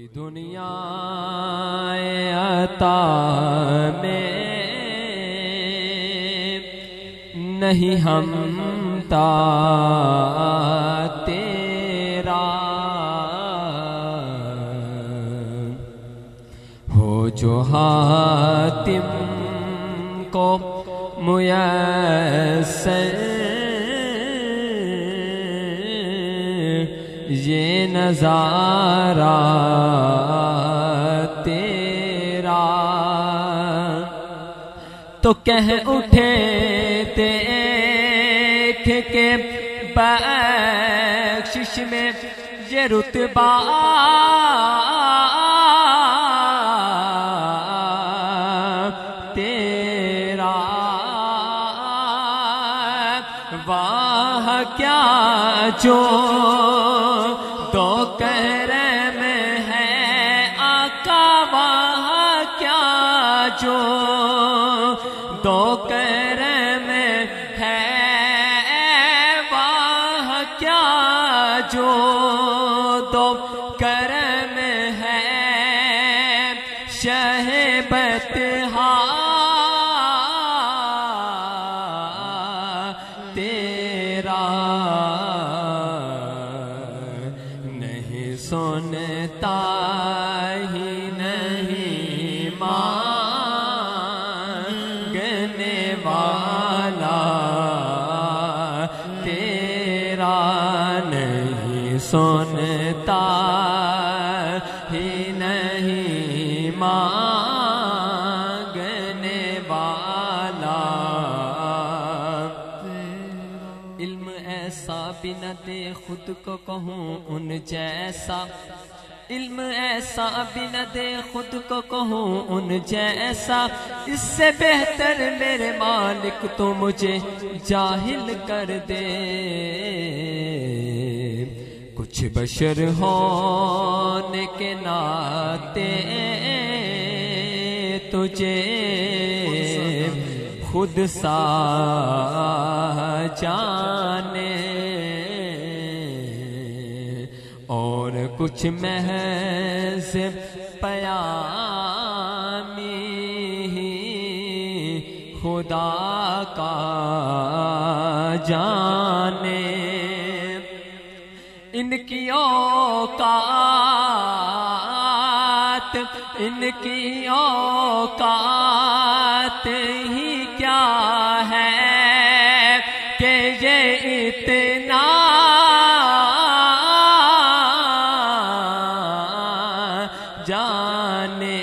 دنیا عطا میں نہیں ہمتا تیرا، ہو جو حاتم کو میسر یہ نظارہ تیرا، تو کہہ اٹھے دیکھ کے بخشش میں یہ رتبہ تیرا، واہ کیا جو تو کرم ہے آقا، واہ کیا جو تو کرم ہے، واہ کیا جو تو کرم ہے، شہ بطحا تیرا، نہیں سنتا ہی نہیں مانگنے والا تیرا، نہیں سنتا ہی نہیں مانگنے والا، علم ایسا بھی نہ دے خود کو کہوں ان جیسا، علم ایسا بھی نہ دے خود کو کہوں ان جیسا، اس سے بہتر میرے مالک تو مجھے جاہل کر دے، کچھ بشر ہونے کے ناطے تجھے خود سا جانے، اور کچھ محض پیامی ہی خدا کا جانے، ان کی اوقات ان کی اوقات ہی کیا ہے کہ یہ اتنا جانے،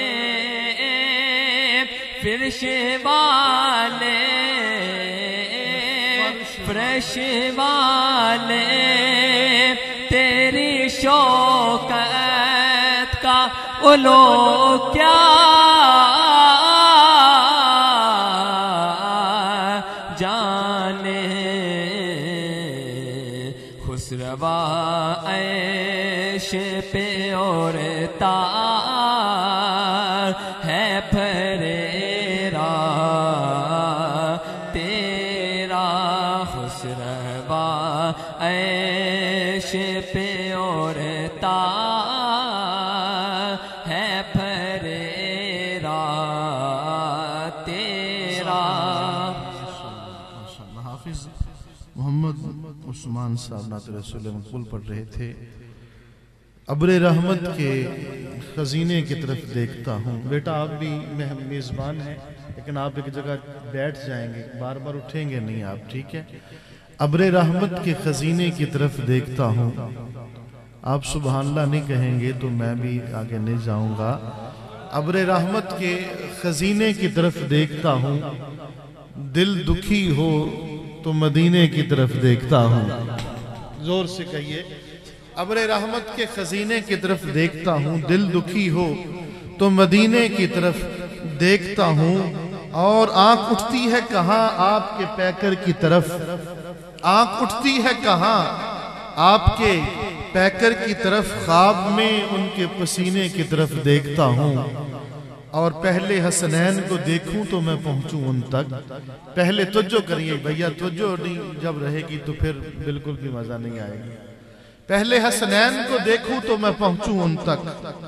فرش والے تیری شوکت کا علو کیا جانے، خسروا عیش پہ اور تار ہے پھریرا تیرا، خسروا عیش پہ اور تار ہے پھریرا تیرا۔ حافظ محمد عثمان صاحب نعت رسول مقبول پڑھ رہے تھے، ابر رحمت کے خزینے کی طرف دیکھتا ہوں۔ بیٹا آپ بھی میزبان ہیں لیکن آپ ایک جگہ بیٹھ جائیں گے، بار بار اٹھیں گے نہیں آپ، ٹھیک ہے؟ ابر رحمت کے خزینے کی طرف دیکھتا ہوں، آپ سبحان اللہ نہیں کہیں گے تو میں بھی آگے نہیں جاؤں گا۔ ابر رحمت کے خزینے کی طرف دیکھتا ہوں، دل دکھی ہو تو مدینے کی طرف دیکھتا ہوں۔ زور سے کہیے، ابر رحمت کے خزینے کی طرف دیکھتا ہوں، دل دکھی ہو تو مدینے کی طرف دیکھتا ہوں، اور آنکھ اٹھتی ہے کہاں آپ کے پیکر کی طرف، آنکھ اٹھتی ہے کہاں آپ کے پیکر کی طرف، خواب میں ان کے پسینے کی طرف دیکھتا ہوں، اور پہلے حسنین کو دیکھوں تو میں پہنچوں ان تک۔ پہلے توجہ کریے بھیا، توجہ نہیں جب رہے گی تو پھر بالکل بھی مزہ نہیں آئے گی۔ پہلے حسنین کو دیکھوں تو میں پہنچوں ان تک،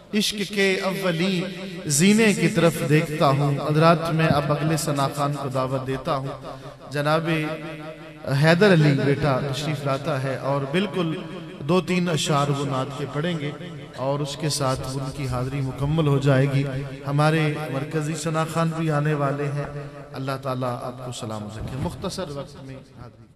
عشق کے اولی زینے کی طرف دیکھتا ہوں. حضرات میں اب اگلے ثنا خان کو دعوت دیتا ہوں. جناب حیدر علی بیٹا تشریف لاتا ہے اور بالکل 2-3 اشعار وہ نعت کے پڑھیں گے اور اس کے ساتھ ان کی حاضری مکمل ہو جائے گی. ہمارے مرکزی ثنا خان بھی آنے والے ہیں. اللہ تعالیٰ آپ کو سلامت رکھے. مختصر وقت میں حاضری